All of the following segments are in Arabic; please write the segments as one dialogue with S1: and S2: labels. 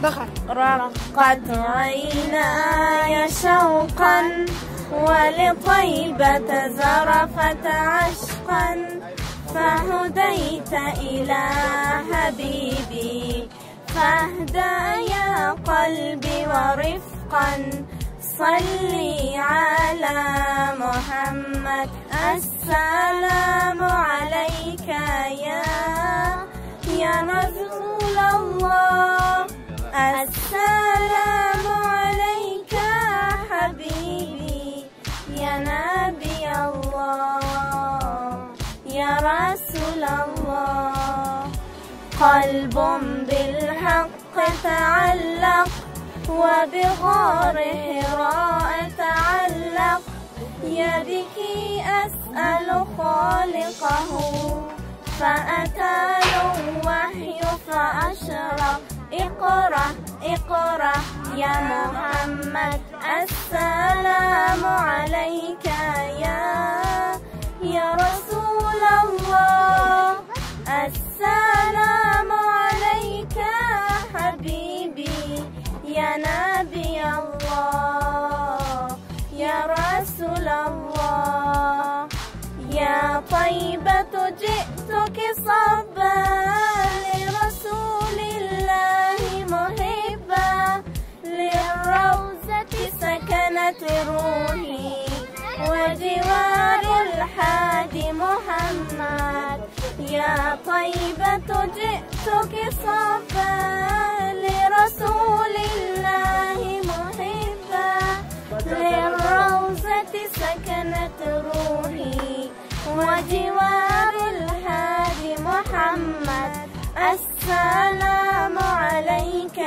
S1: رقت عيناي شوقا ولطيبة زرفت عشقا فهديت إلى حبيبي فاهدى يا قلبي ورفقا صلي على محمد السلام عليك يا رسول الله السلام عليك حبيبي يا نبي الله يا رسول الله قلب بالحق تعلق وبغار حراء تعلق يا بك أسأل خالقه فأتى الوحي فأشرق اقرأ اقرأ يا محمد السلام عليك يا رسول الله السلام عليك حبيبي يا نبي الله يا رسول الله يا طيبة جئتك صبا لرسول الله محبا للروزة سكنت روحي وجوار الحادي محمد يا طيبة جئتك صبا لرسول الله محبا للروزة سكنت روحي وجوار الهادي محمد السلام عليك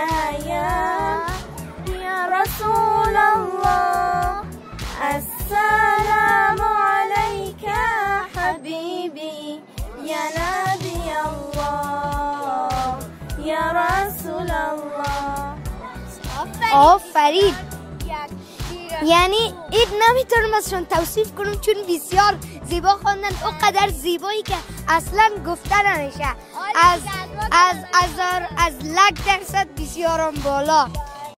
S1: يا رسول الله السلام عليك حبيبي يا نبي الله يا رسول الله
S2: آفرین. یعنی این نمیتونم ازشون توصیف کنم چون بسیار زیبا خواندن، اونقدر زیبایی که اصلا گفته نمیشه. از 100% بسیارم بالا.